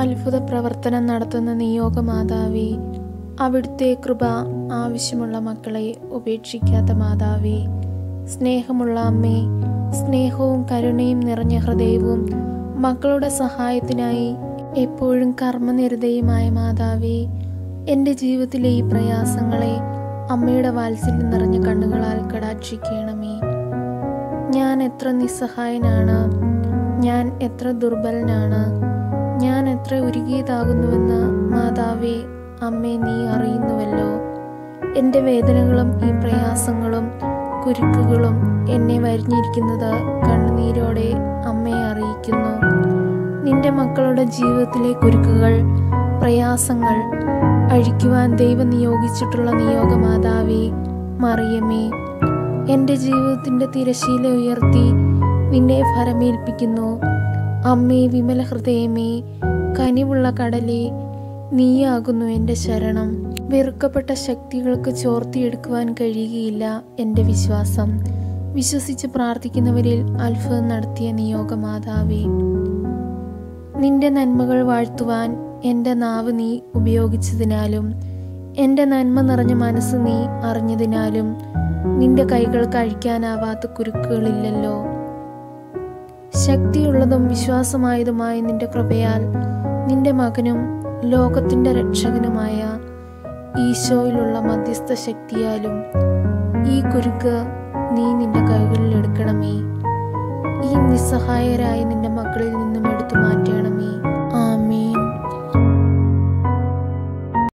അത്ഭുത പ്രവർത്തനം നടത്തുന്ന നിയോഗമാതാവേ, അവിടുത്തെ കൃപ ആവശ്യമുള്ള മക്കളെ ഉപേക്ഷിക്കാത്ത മാതാവേ, സ്നേഹമുള്ള അമ്മേ, സ്നേഹവും കരുണയും നിറഞ്ഞ ഹൃദയവും മക്കളുടെ സഹായത്തിനായി എപ്പോഴും കർമ്മനിരതയുമായ മാതാവേ, എൻ്റെ ജീവിതത്തിലെ ഈ പ്രയാസങ്ങളെ അമ്മയുടെ വാത്സല്യം നിറഞ്ഞ കണ്ണുകളാൽ കടാക്ഷിക്കണമേ. ഞാൻ എത്ര നിസ്സഹായനാണ്, ഞാൻ എത്ര ദുർബലനാണ്, ഞാൻ എത്ര ഉരുകിയതാകുന്നുവെന്ന് മാതാവേ, അമ്മേ, നീ അറിയുന്നുവല്ലോ. എൻ്റെ വേദനകളും ഈ പ്രയാസങ്ങളും കുരുക്കുകളും എന്നെ വരിഞ്ഞിരിക്കുന്നത് കണ്ണുനീരോടെ അമ്മയെ അറിയിക്കുന്നു. നിന്റെ മക്കളുടെ ജീവിതത്തിലെ കുരുക്കുകൾ, പ്രയാസങ്ങൾ അഴിക്കുവാൻ ദൈവം നിയോഗിച്ചിട്ടുള്ള നിയോഗമാതാവേ, മറിയമേ, എൻ്റെ ജീവിതത്തിൻ്റെ തിരശീല ഉയർത്തി നിന്നെ ഫലമേൽപ്പിക്കുന്നു. അമ്മേ, വിമല ഹൃദയമേ, കനിവുള്ള കടലേ, നീയാകുന്നു എൻ്റെ ശരണം. വെറുക്കപ്പെട്ട ശക്തികൾക്ക് ചോർത്തിയെടുക്കുവാൻ കഴിയുകയില്ല എൻ്റെ വിശ്വാസം. വിശ്വസിച്ച് പ്രാർത്ഥിക്കുന്നവരിൽ അത്ഭുതം നടത്തിയ നിയോഗമാതാവേ, നിന്റെ നന്മകൾ വാഴ്ത്തുവാൻ എൻ്റെ നാവ് നീ ഉപയോഗിച്ചതിനാലും എൻ്റെ നന്മ നിറഞ്ഞ മനസ്സ് നീ അറിഞ്ഞതിനാലും നിന്റെ കൈകൾക്ക് അഴിക്കാനാവാത്ത കുരുക്കുകളില്ലല്ലോ. ശക്തിയുള്ളതും വിശ്വാസമായതുമായ നിന്റെ കൃപയാൽ നിന്റെ മകനും ലോകത്തിൻ്റെ രക്ഷകനുമായ ഈശോയിലുള്ള മധ്യസ്ഥ ശക്തിയാലും ഈ കുരുക്ക് നീ നിന്റെ കൈകളിൽ എടുക്കണമേ. ഈ നിസ്സഹായരായ നിന്റെ മക്കളിൽ നിന്നും എടുത്തു മാറ്റണമേ.